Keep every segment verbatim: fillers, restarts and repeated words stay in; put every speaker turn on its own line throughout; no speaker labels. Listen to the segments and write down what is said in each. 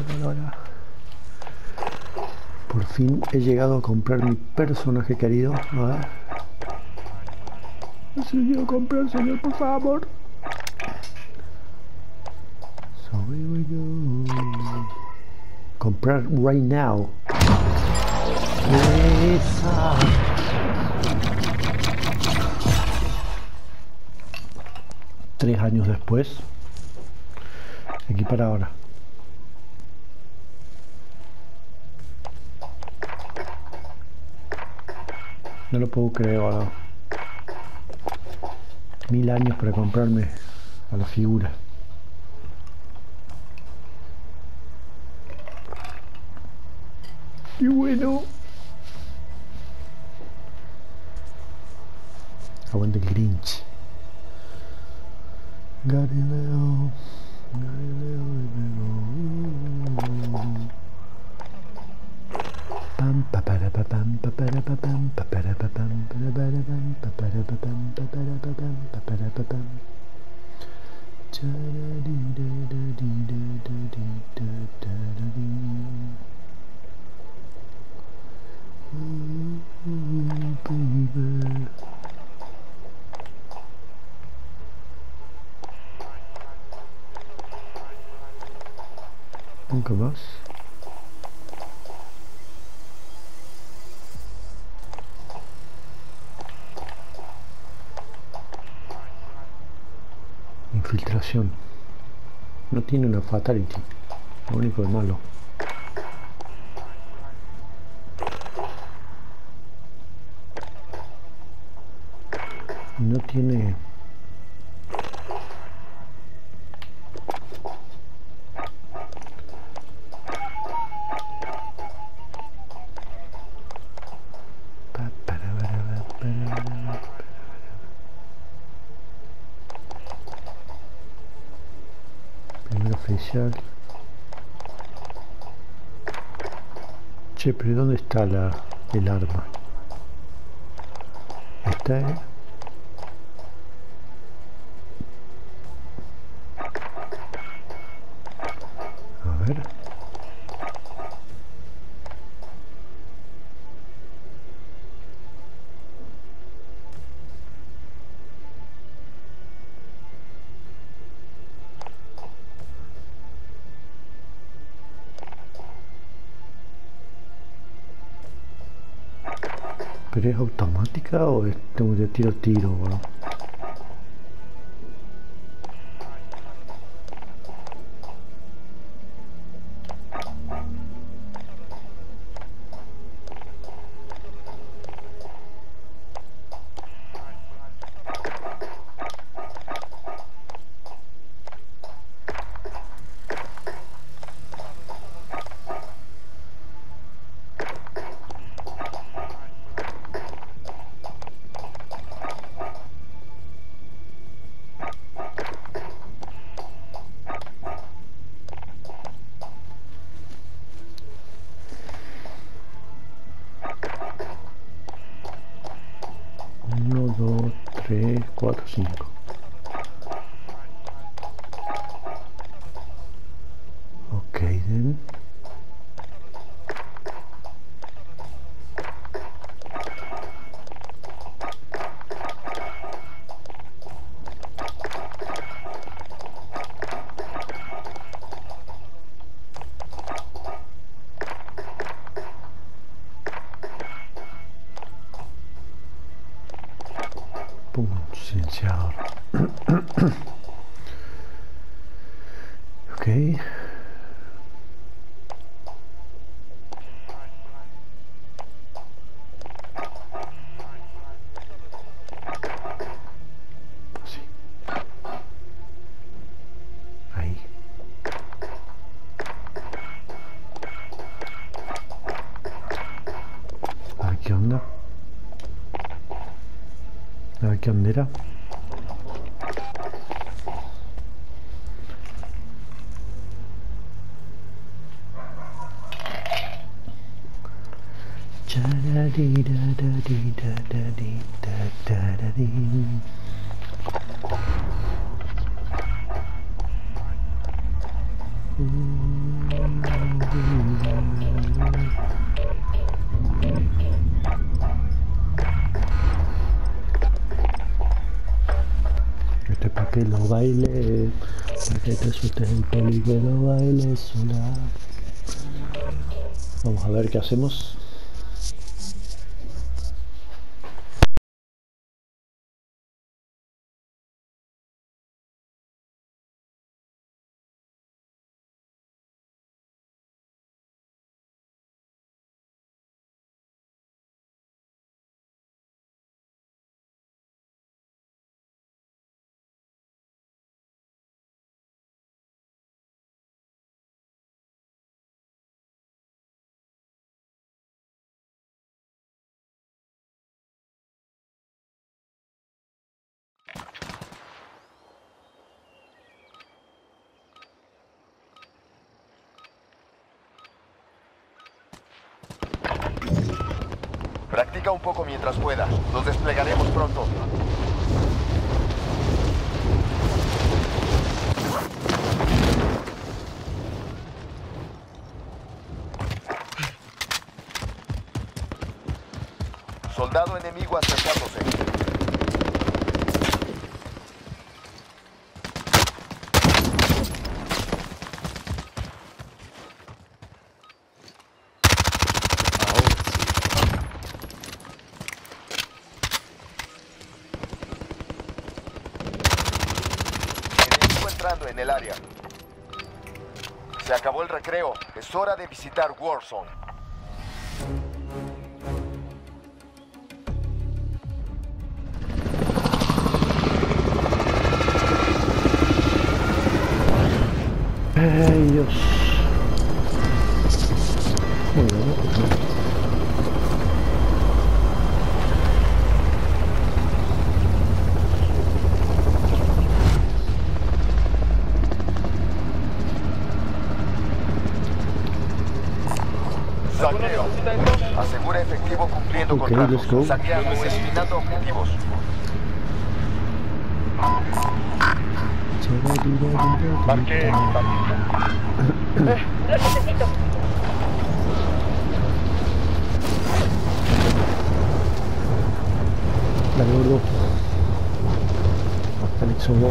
hola, hola. Por fin he llegado a comprar mi personaje querido. A ver. No se lo quiero comprar, señor, por favor. So here we go. Comprar right now. Esa. Tres años después. Aquí para ahora. No lo puedo creer ahora. Mil años para comprarme a la figura. ¡Qué bueno! Aguante el Grinch. Galileo, Galileo de nuevo. Pam pa para pa pam pa para pa pam pa para pa pam para para pam pa para pa pam pa para pa pam pa para pa pam. Nunca más. Infiltración. No tiene una fatality. Lo único de malo. No tiene... Primero oficial. Che, pero ¿dónde está la, el arma? Está en... A ver. ¿Pero es automática o es tengo de tiro a tiro? Bueno? uno, dos, tres, cuatro, cinco. Ok, then. Pum, silenciador. Ok. Así. Ahí. A ver qué onda. A ver qué onda era. baile, para que te sueltes el pelo y que lo bailes sola. Vamos a ver qué hacemos.
Practica un poco mientras pueda. Nos desplegaremos pronto. Soldado enemigo acercándose. Entrando en el área. Se acabó el recreo. Es hora de visitar Warzone.
Ay, Dios. Muy bien, pues no.
Saqueo. Asegura efectivo cumpliendo
Okay, let's go.
contratos. Saqueando o eliminando objetivos.
Marque.
Eh, lo necesito.
Dale, gordo. Félix subo.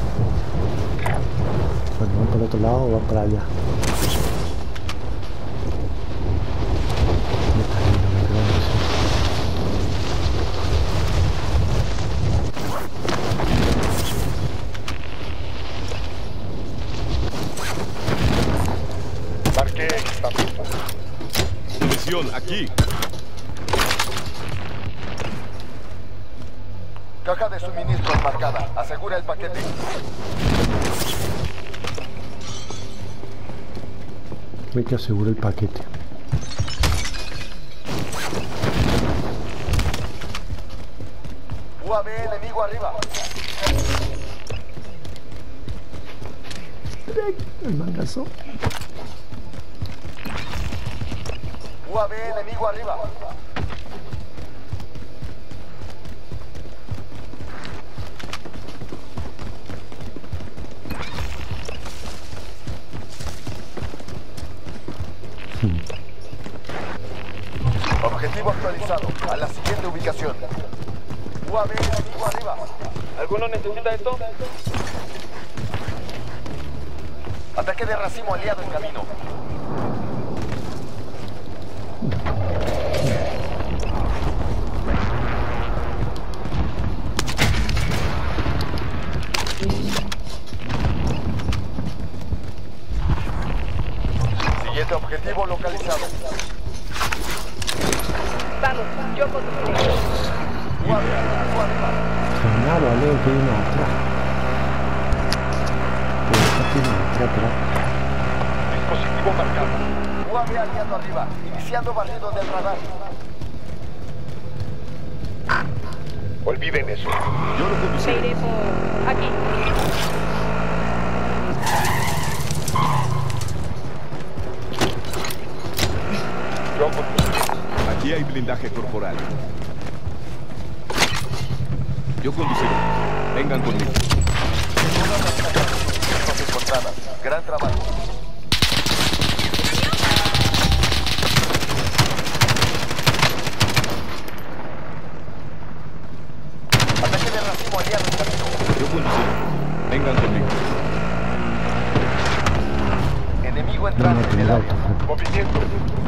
Bueno, van para el otro lado o van para allá. Me está viendo, me verdad, no sé.
Marque.
Munición, aquí.
Caja de suministros marcada. Asegura el paquete.
Hay que asegurar el paquete.
U A V enemigo arriba.
El mangazo.
U A V enemigo arriba. Objetivo actualizado. A la siguiente ubicación. U A V enemigo arriba.
¿Alguno necesita esto?
Ataque de racimo aliado en camino. Siguiente objetivo localizado.
Vamos, yo conduciré.
U A V enemigo arriba.
Frenado, vale, que hay una atrás. Pero esta tiene una atrás, atrás.
Dispositivo marcado.
U A V aliado arriba. Iniciando barrido del radar.
Olviden eso.
Yo lo
Me
conduciré.
iré por aquí.
Yo conduciré.
Aquí hay blindaje corporal. Yo conduciré. Vengan conmigo.
Una de las encontradas. Gran trabajo. Ataque de racimo aliado en camino.
Yo conduciré. Vengan conmigo.
Enemigo
No,
entrando
no,
en
tiene
el
el
área.
auto. Fred.
Movimiento.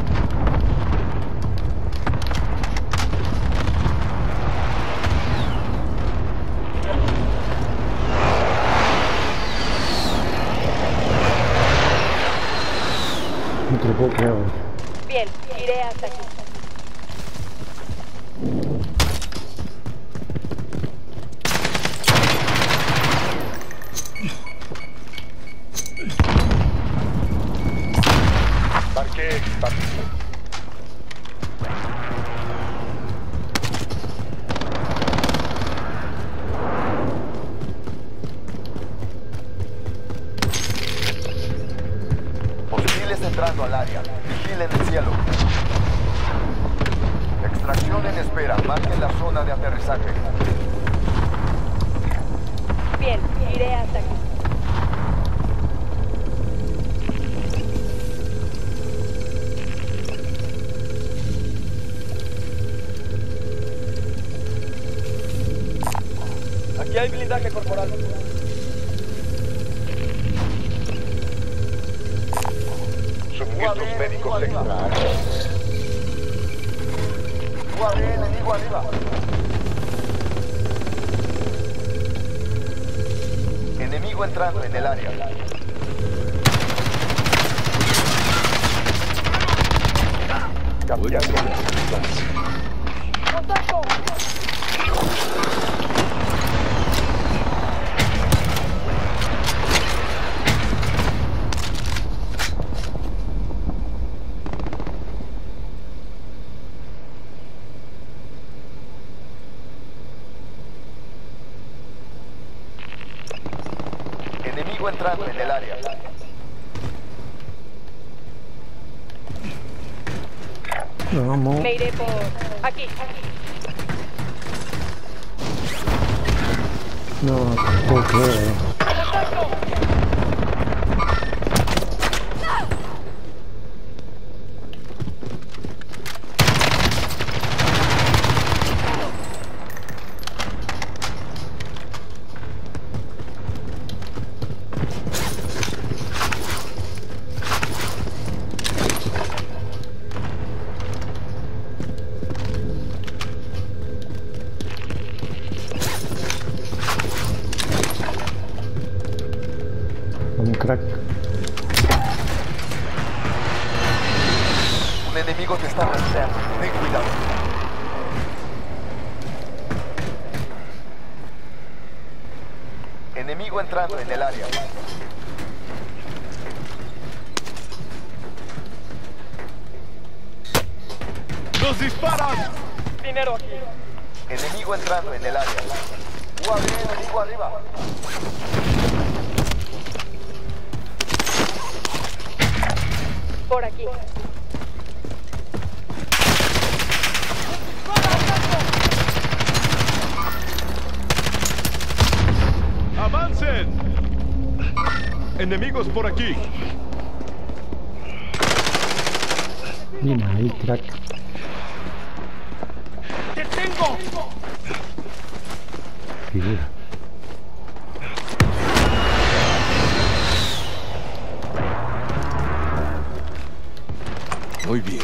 No te lo puedo creer.
Bien, iré hasta aquí.
Marqué. Marqué.
Hostiles entrando al área. Vigilen el cielo. Extracción en espera. Marquen la zona de aterrizaje.
Bien, iré hasta aquí.
Aquí hay blindaje corporal. Suministros médicos extra.
U A V, enemigo arriba. Enemigo entrando en el área.
Cambiando de posición.
¡Contacto!
Enemigo entrando en el área.
Vamos.
Me iré por aquí.
No, no te lo puedo creer.
¡Contacto!
Un crack.
Un enemigo te está rastreando. Ten cuidado. Enemigo entrando en el área.
¡Nos disparan!
Dinero aquí.
Enemigo entrando en el área. U A V, enemigo arriba.
Por aquí.
¡Avancen! Enemigos por aquí.
Bien ahí, crack.
¡Te tengo!
Figura.
Muy bien.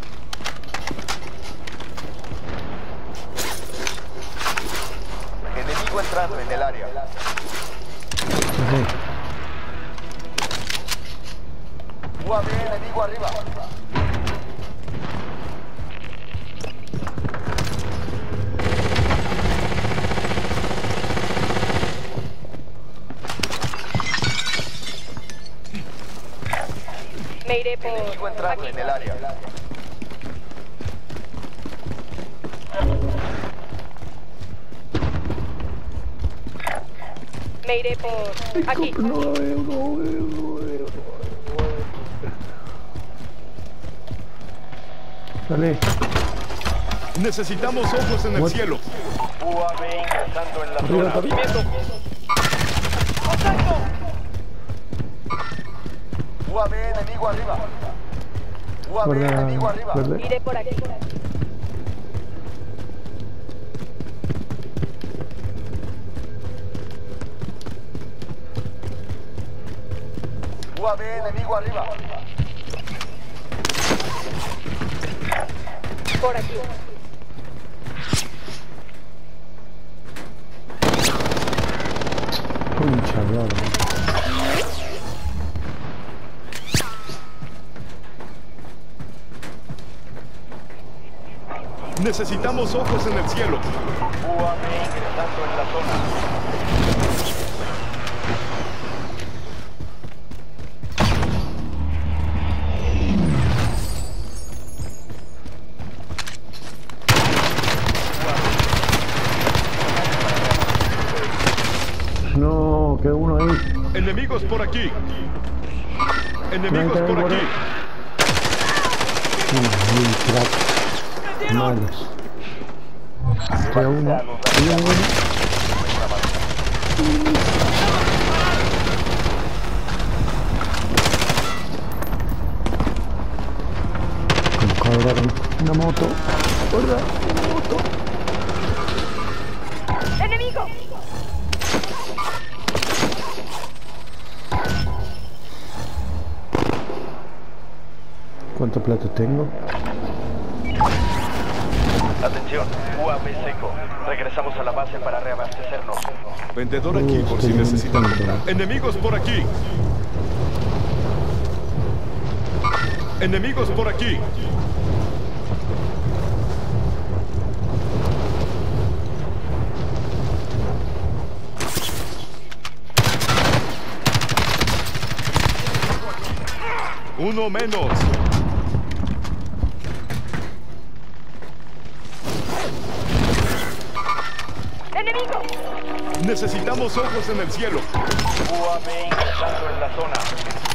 Enemigo entrando en el área.
Ok.
U A V, enemigo arriba.
Me iré por
Enemigo entrando
aquí.
en el área.
Me iré por aquí.
No lo veo, no lo veo, no lo veo. Dale.
Necesitamos ojos en el
What?
cielo.
U A V ingresando en la
Arriba,
zona.
arriba.
Movimiento.
¡Contacto!
U A V, enemigo arriba. U A V,
Guarda,
enemigo arriba.
guarda.
Iré por aquí.
U A V enemigo arriba.
Por aquí.
Concha de oro.
Necesitamos ojos en el cielo.
U A V ingresando en la zona.
No, que uno ahí.
Enemigos por aquí. Enemigos
Trae, trae,
por
guarda.
aquí.
Uy, crack. Malos. Queda uno. Queda uno. Con cabra, una moto. Gorda, una moto.
¡Enemigo!
¿Cuánto plata tengo?
Atención, U A V seco. Regresamos a la base para reabastecernos.
Vendedor aquí por si
Hostia,
necesitan
tanto.
comprar. Enemigos por aquí. Enemigos por aquí. Uno menos.
¡Enemigo!
Necesitamos ojos en el cielo.
U A V ingresando en la zona.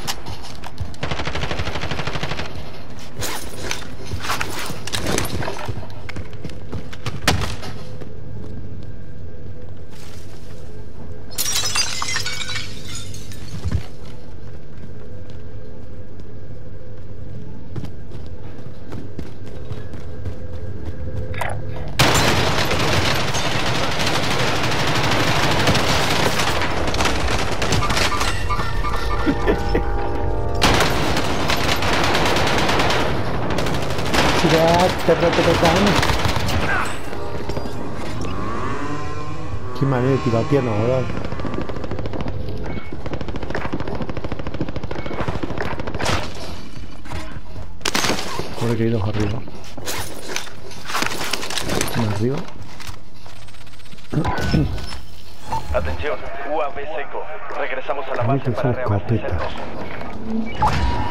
Crack, te retratan. Qué manera de tirar, ¿no? ¿Verdad? Joder, que hay dos arriba. Uno arriba.
Atención, U A V seco. Regresamos a la
Ay,
base
que
para
son escopetas.
reabastecernos.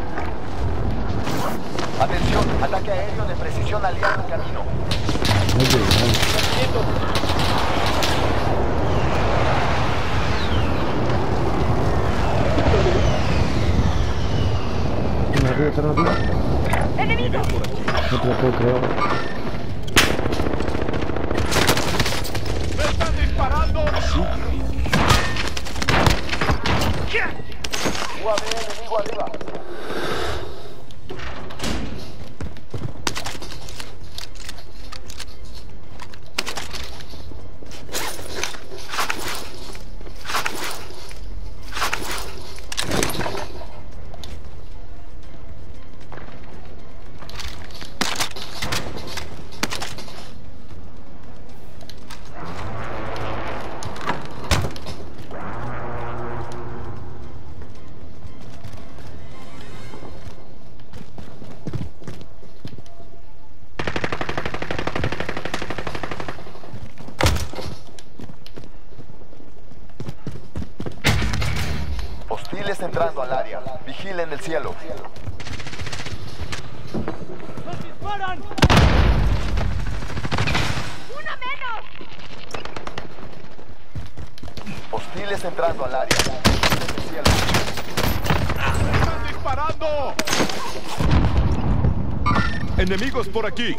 Atención, ataque aéreo de precisión aliado en camino.
Oye, vale. Uno arriba, están arriba.
¡Enemigo!
No te lo puedo creer.
¡Me están disparando!
U A V enemigo arriba. Hostiles entrando al área. Vigilen el cielo.
¡Nos disparan! ¡Uno menos!
Hostiles entrando al área. Vigilen el cielo.
¡Me están disparando! Enemigos por aquí.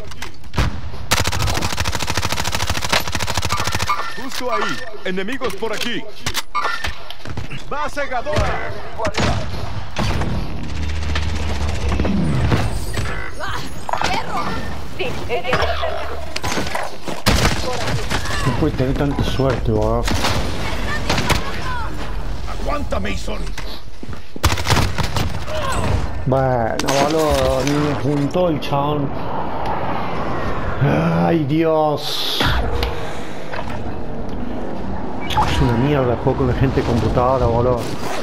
Justo ahí. Enemigos por aquí. ¡Va cegadora!
Enemigo arriba.
Sí, enemigo cerca.
No puede tener tanta suerte, weón.
¡Aguántame, Ison!
Bueno, boludo, ni me apuntó el chabón. Ay, Dios. Es una mierda el juego con la gente de computadora, boludo.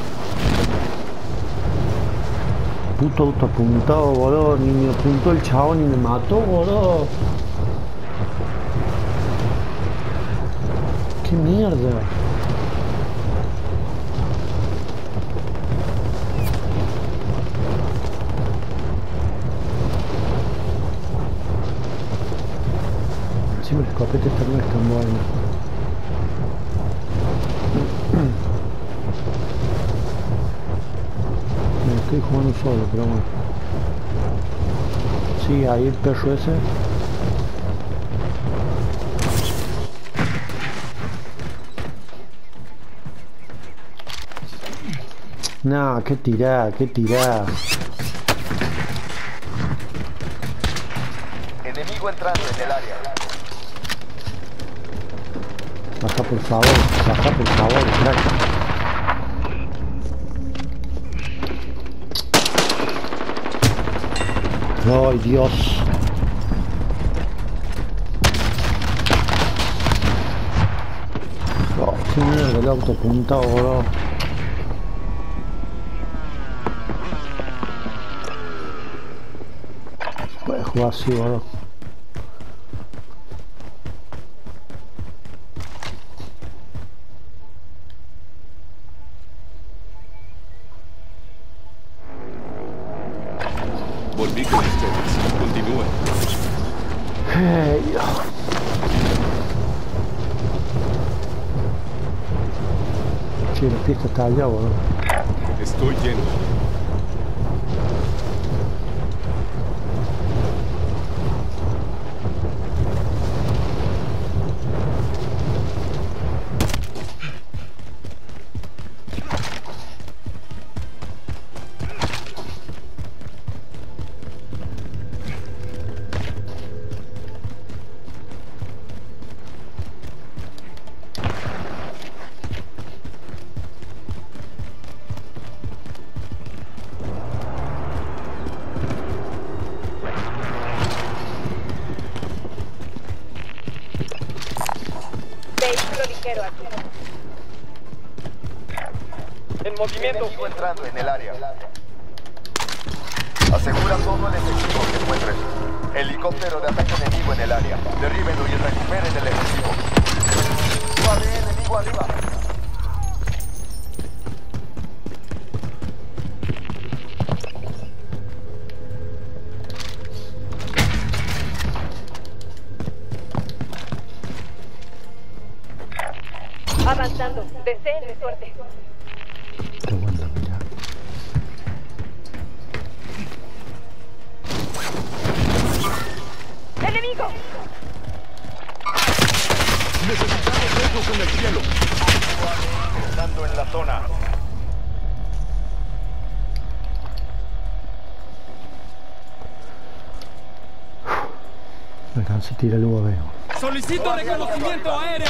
Puto autoapuntado, boludo. Ni me apuntó el chabón ni me mató, boludo. Qué mierda. Encima el escopete esta no es tan bueno. Me estoy jugando solo, pero bueno. Sí, ahí el perro ese. No, qué tirá, qué tirá.
Enemigo entrando en el área.
Baja por favor, baja por favor, crack. Ay, Dios. Oh, qué mierda el auto apuntado, bro. Puede jugar así, bro.
Volví con ustedes. Continúen.
Hey. Sí, la pista está allá, bro.
Estoy lleno.
Vehículo ligero aquí.
En movimiento.
Enemigo entrando en el área. Asegura todo el efectivo que encuentres. Helicóptero de ataque enemigo en el área. Derríbenlo y recuperen el efectivo. Vale, enemigo arriba.
Avanzando. Deseenle suerte.
Qué buena, mira.
¡Enemigo!
Necesitamos ojos en el cielo.
Estando en la zona.
Me alcancé a tirar el U A V.
¡Solicito reconocimiento aéreo!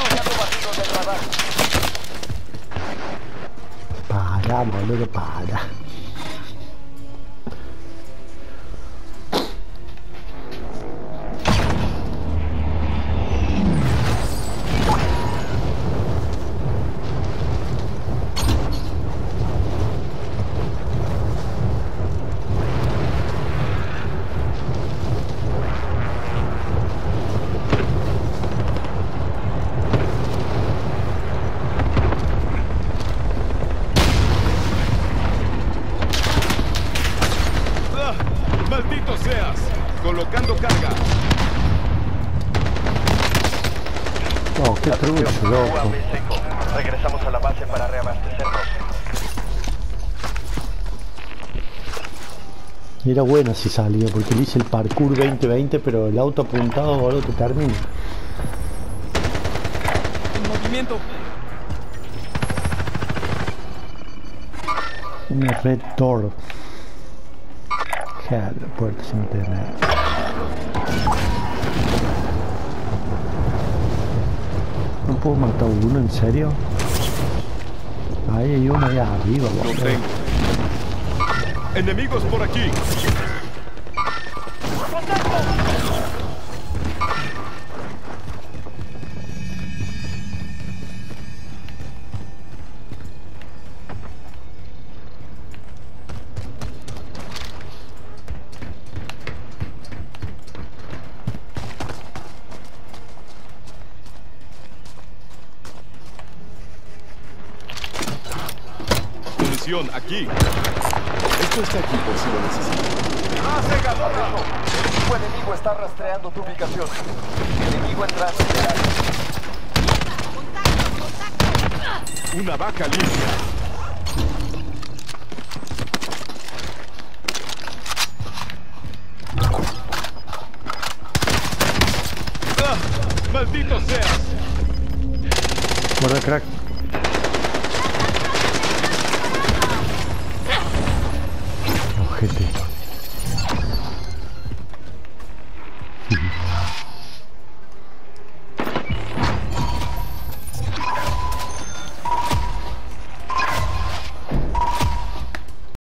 Para, boludo, para.
¡Ah! ¡Maldito seas! Colocando carga.
Oh, qué trucho,
U A
loco.
V seco. Regresamos a la base para reabastecernos.
Era buena si salía, porque le hice el parkour veinte veinte, pero el auto apuntado, boludo, te termina.
En movimiento.
Una red door. Joder, la puerta sin internet. ¿No puedo matar uno, en serio? Ahí hay uno allá arriba,
Lo
boludo.
tengo. Enemigos por aquí. Munición aquí.
Esto está aquí por si lo necesitas.
¡Base ganada! El equipo enemigo está rastreando tu ubicación. Enemigo entrando en el área.
Una vaca limpia. ¡Ah! ¡Maldito seas!
Guarda, crack. Ojete.